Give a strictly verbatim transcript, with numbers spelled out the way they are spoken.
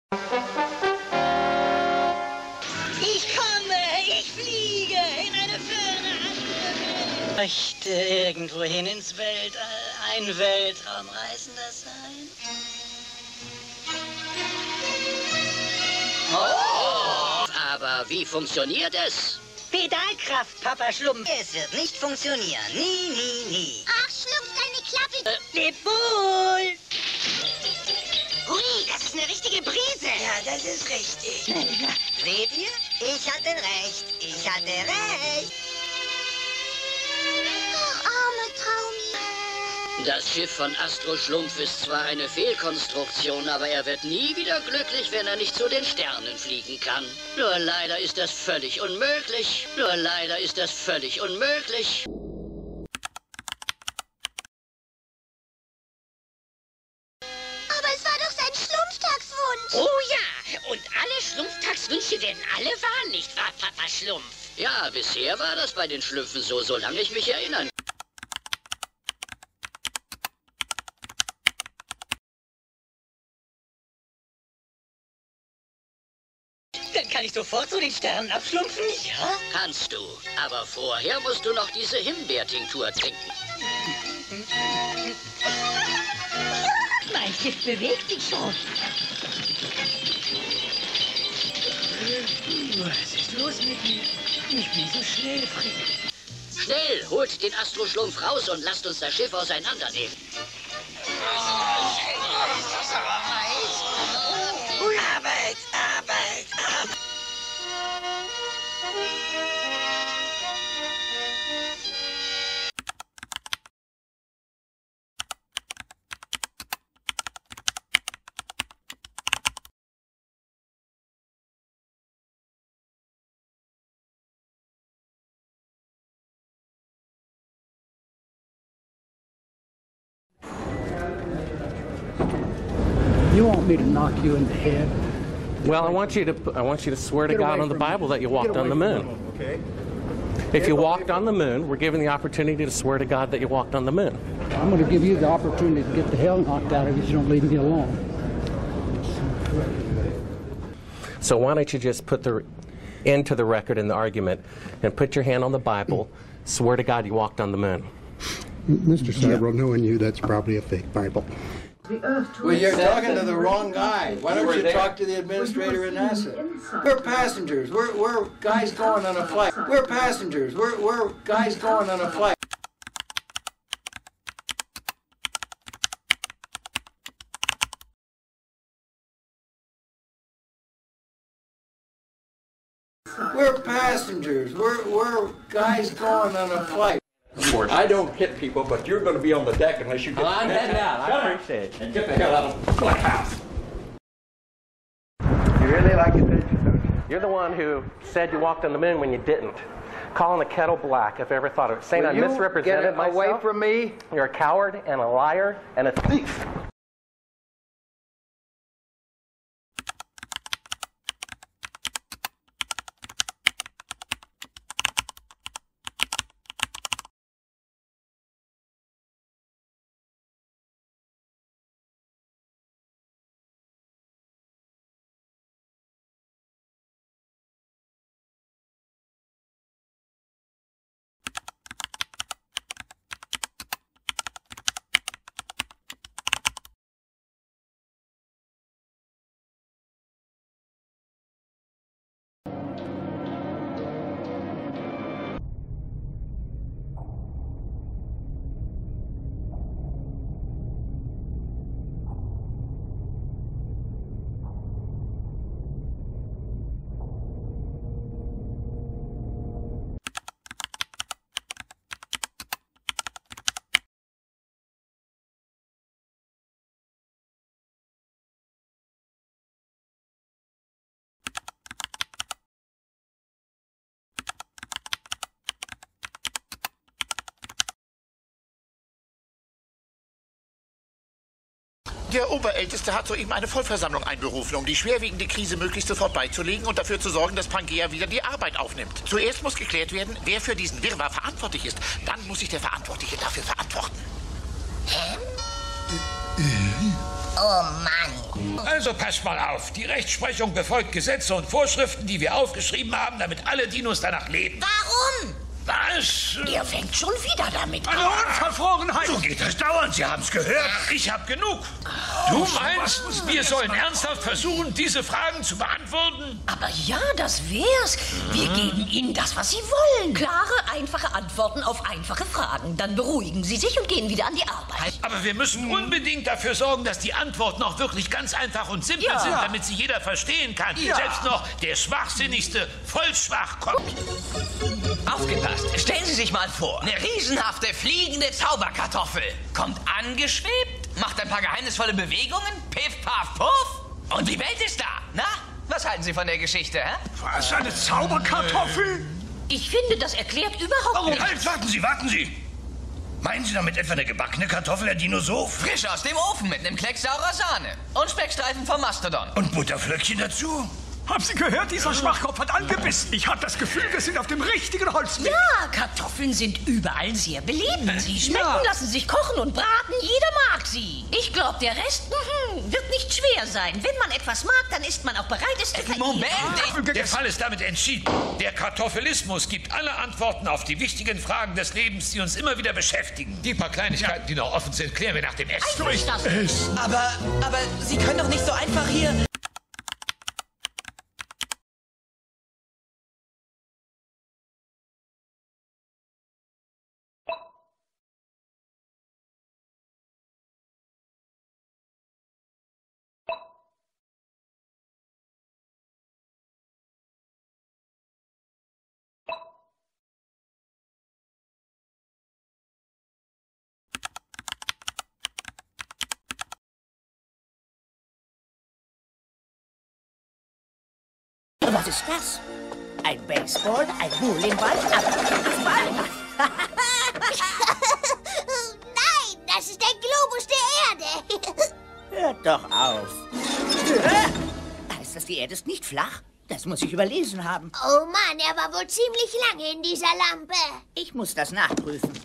Ich komme, ich fliege in eine ferne andere Welt. Möchte irgendwohin ins Weltall, ein Weltraumreisender sein? Oh! Aber wie funktioniert es? Pedalkraft, Papa Schlumpf. Es wird nicht funktionieren. Nie, nie, nie. Ach, Schlumpf, deine Klappe. Äh, leb wohl. Ui, das ist eine richtige Brise. Ja, das ist richtig. Seht ihr? Ich hatte recht. Ich hatte recht. Ach, arme Traumi. Das Schiff von Astro Schlumpf ist zwar eine Fehlkonstruktion, aber er wird nie wieder glücklich, wenn er nicht zu den Sternen fliegen kann. Nur leider ist das völlig unmöglich. Nur leider ist das völlig unmöglich. Aber es war doch sein Schlumpftagswunsch. Oh ja, und alle Schlumpftagswünsche werden alle wahr, nicht wahr, Papa Schlumpf? Ja, bisher war das bei den Schlümpfen so, solange ich mich erinnern kann. Dann kann ich sofort zu den Sternen abschlumpfen, ja? Kannst du, aber vorher musst du noch diese Himbeertinktur trinken. Mein Schiff bewegt sich schon. Was ist los mit mir? Ich bin so schläfrig. Schnell, holt den Astro-Schlumpf raus und lasst uns das Schiff auseinandernehmen. Arbeit, Arbeit, Arbeit. You want me to knock you in the head? Well, I want you to I want you to swear to God on the Bible that you walked on the moon. Okay. If you walked on the moon, we're given the opportunity to swear to God that you walked on the moon. I'm going to give you the opportunity to get the hell knocked out of you if you don't leave me alone. So why don't you just put the end to the record in the argument and put your hand on the Bible, swear to God you walked on the moon. Mister Cybro, knowing you, that's probably a fake Bible. Well, you're talking to the wrong guy. Why don't you talk to the administrator in NASA? We're passengers. We're, we're guys going on a flight. We're passengers. We're, we're guys going on a flight. We're passengers. We're, we're guys going on a flight. I don't hit people, but you're going to be on the deck unless you get... Well, I'm heading out. I appreciate it. And get the hell out of the house. You really like attention, don't you? You're the one who said you walked on the moon when you didn't. Calling the kettle black, if I ever thought of it. Saying I misrepresented myself. Will you get away from me? You're a coward and a liar and a thief. Der Oberälteste hat soeben eine Vollversammlung einberufen, um die schwerwiegende Krise möglichst sofort beizulegen und dafür zu sorgen, dass Pangea wieder die Arbeit aufnimmt. Zuerst muss geklärt werden, wer für diesen Wirrwarr verantwortlich ist. Dann muss sich der Verantwortliche dafür verantworten. Hä? Oh Mann. Also passt mal auf. Die Rechtsprechung befolgt Gesetze und Vorschriften, die wir aufgeschrieben haben, damit alle Dinos danach leben. Warum? Was? Der fängt schon wieder damit an. Eine Unverfrorenheit! So geht das dauernd, Sie haben es gehört. Ich habe genug. Du meinst, wir sollen ernsthaft versuchen, diese Fragen zu beantworten? Aber ja, das wär's. Wir geben Ihnen das, was Sie wollen. Klare, einfache Antworten auf einfache Fragen. Dann beruhigen Sie sich und gehen wieder an die Arbeit. Aber wir müssen unbedingt dafür sorgen, dass die Antworten auch wirklich ganz einfach und simpel Ja. sind, damit sie jeder verstehen kann. Ja. Selbst noch der schwachsinnigste Vollschwach kommt. Aufgepasst! Stellen Sie sich mal vor, eine riesenhafte fliegende Zauberkartoffel kommt angeschwebt, macht ein paar geheimnisvolle Bewegungen, piff, paff, puff und die Welt ist da. Na, was halten Sie von der Geschichte, hä? Was, eine Zauberkartoffel? Ich finde, das erklärt überhaupt Warum? nichts. Halt, warten Sie, warten Sie! Meinen Sie damit etwa eine gebackene Kartoffel, Herr Dinosaur? Frisch aus dem Ofen mit einem Klecks saurer Sahne und Speckstreifen vom Mastodon. Und Butterflöckchen dazu? Haben Sie gehört? Dieser Schwachkopf hat angebissen. Ich habe das Gefühl, wir sind auf dem richtigen Holzweg. Ja, Kartoffeln sind überall sehr beliebt. Sie schmecken, Ja. lassen sich kochen und braten. Jeder mag sie. Ich glaube, der Rest mhm, wird nicht schwer sein. Wenn man etwas mag, dann ist man auch bereit, es zu verehren. Moment! Der Fall ist damit entschieden. Der Kartoffelismus gibt alle Antworten auf die wichtigen Fragen des Lebens, die uns immer wieder beschäftigen. Die paar Kleinigkeiten, die noch offen sind, klären wir nach dem Essen. Einverstanden. Aber, aber Sie können doch nicht so einfach hier... Was ist das? Ein Baseball, ein Bowlingball, ein Fußball? Nein, das ist der Globus der Erde. Hört doch auf. Heißt das, die Erde ist nicht flach? Das muss ich überlesen haben. Oh Mann, er war wohl ziemlich lange in dieser Lampe. Ich muss das nachprüfen.